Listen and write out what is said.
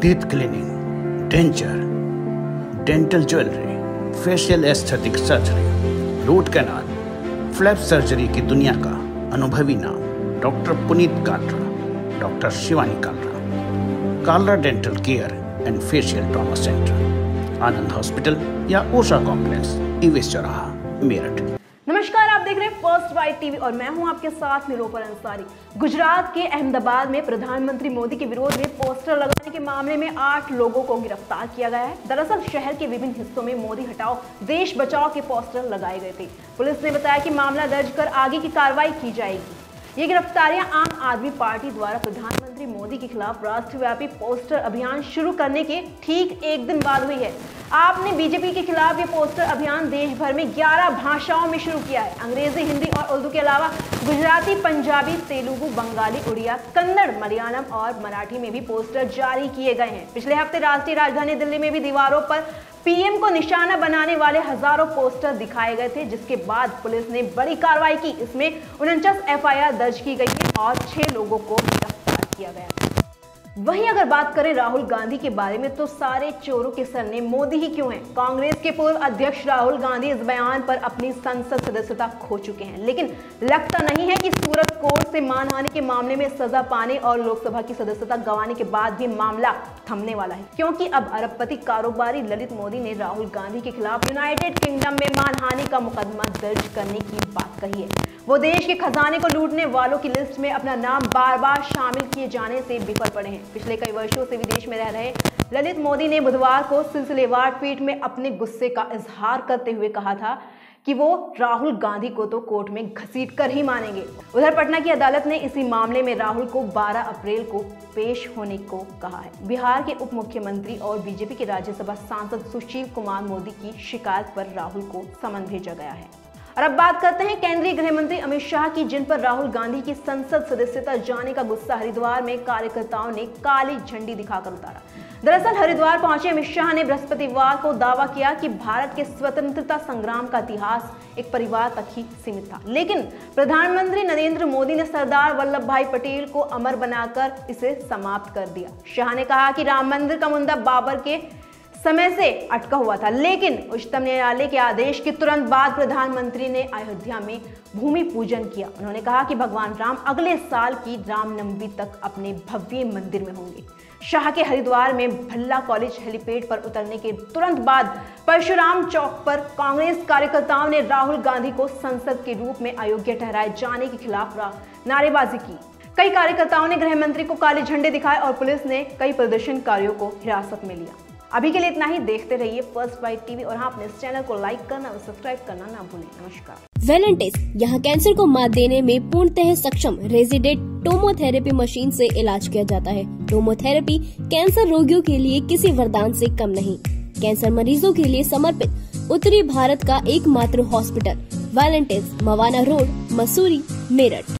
Teeth cleaning, denture, dental jewellery, facial aesthetic surgery, root canal, flap surgery की दुनिया का अनुभवी नाम doctor Puneet Kalra, doctor Shivani Kalra, Kalra dental care and facial trauma centre, Anand hospital या Osha complex, ईवेस चौराहा, मेरठ। नमस्कार, आप देख रहे हैं फर्स्ट बाइट टीवी और मैं हूं आपके साथ निलोफर अंसारी। गुजरात के अहमदाबाद में प्रधानमंत्री मोदी के विरोध में पोस्टर लगाने के मामले में 8 लोगों को गिरफ्तार किया गया है। दरअसल शहर के विभिन्न हिस्सों में मोदी हटाओ देश बचाओ के पोस्टर लगाए गए थे। पुलिस ने बताया कि मामला दर्ज कर आगे की कार्रवाई की जाएगी। ये गिरफ्तारियां आम आदमी पार्टी द्वारा प्रधानमंत्री मोदी के खिलाफ राष्ट्रव्यापी पोस्टर अभियान शुरू करने के ठीक एक दिन बाद हुई है। आपने बीजेपी के खिलाफ ये पोस्टर अभियान देश भर में 11 भाषाओं में शुरू किया है। अंग्रेजी, हिंदी और उर्दू के अलावा गुजराती, पंजाबी, तेलुगु, बंगाली, उड़िया, कन्नड़, मलयालम और मराठी में भी पोस्टर जारी किए गए हैं। पिछले हफ्ते राष्ट्रीय राजधानी दिल्ली में भी दीवारों पर पीएम को निशाना बनाने वाले हजारों पोस्टर दिखाए गए थे, जिसके बाद पुलिस ने बड़ी कार्रवाई की। इसमें 49 एफआईआर दर्ज की गई है और 6 लोगों को गिरफ्तार किया गया। वहीं अगर बात करें राहुल गांधी के बारे में, तो सारे चोरों के सरनेम मोदी ही क्यों हैं? कांग्रेस के पूर्व अध्यक्ष राहुल गांधी इस बयान पर अपनी संसद सदस्यता खो चुके हैं, लेकिन लगता नहीं है कि सूरत कोर्ट से मानहानि के मामले में सजा पाने और लोकसभा की सदस्यता गंवाने के बाद भी मामला थमने वाला है, क्योंकि अब अरबपति कारोबारी ललित मोदी ने राहुल गांधी के खिलाफ यूनाइटेड किंगडम में मानहानि का मुकदमा दर्ज करने की बात कही है। वो देश के खजाने को लूटने वालों की लिस्ट में अपना नाम बार बार शामिल किए जाने से विफल पड़े हैं। पिछले कई वर्षों से विदेश में रह रहे ललित मोदी ने बुधवार को सिलसिलेवार ट्वीट में अपने गुस्से का इजहार करते हुए कहा था कि वो राहुल गांधी को तो कोर्ट में घसीट कर ही मानेंगे। उधर पटना की अदालत ने इसी मामले में राहुल को 12 अप्रैल को पेश होने को कहा है। बिहार के उप मुख्यमंत्री और बीजेपी के राज्यसभा सांसद सुशील कुमार मोदी की शिकायत पर राहुल को समन भेजा गया है। और अब बात करते हैं केंद्रीय गृह मंत्री अमित शाह की, जिन पर राहुल गांधी की संसद सदस्यता जाने का गुस्सा हरिद्वार में कार्यकर्ताओं ने काली झंडी दिखाकर उतारा। दरअसल हरिद्वार पहुंचे अमित शाह ने बृहस्पतिवार को दावा किया कि भारत के स्वतंत्रता संग्राम का इतिहास एक परिवार तक ही सीमित था, लेकिन प्रधानमंत्री नरेंद्र मोदी ने सरदार वल्लभ भाई पटेल को अमर बनाकर इसे समाप्त कर दिया। शाह ने कहा कि राम मंदिर का मुद्दा बाबर के समय से अटका हुआ था, लेकिन उच्चतम न्यायालय के आदेश के तुरंत बाद प्रधानमंत्री ने अयोध्या में भूमि पूजन किया। उन्होंने कहा कि भगवान राम अगले साल की रामनवमी तक अपने भव्य मंदिर में होंगे। शाह के हरिद्वार में भल्ला कॉलेज हेलीपैड पर उतरने के तुरंत बाद परशुराम चौक पर कांग्रेस कार्यकर्ताओं ने राहुल गांधी को संसद के रूप में अयोग्य ठहराए जाने के खिलाफ नारेबाजी की। कई कार्यकर्ताओं ने गृह मंत्री को काले झंडे दिखाए और पुलिस ने कई प्रदर्शनकारियों को हिरासत में लिया। अभी के लिए इतना ही। देखते रहिए फर्स्ट बाइट टीवी और हाँ, अपने इस चैनल को लाइक करना और सब्सक्राइब करना ना भूलें। नमस्कार। वेलेंटिस यहाँ कैंसर को मात देने में पूर्णतः सक्षम रेजिडेंट टोमोथेरेपी मशीन से इलाज किया जाता है। टोमोथेरेपी कैंसर रोगियों के लिए किसी वरदान से कम नहीं। कैंसर मरीजों के लिए समर्पित उत्तरी भारत का एकमात्र hospital Valentis, Mawana road, Mussoorie, Meerut.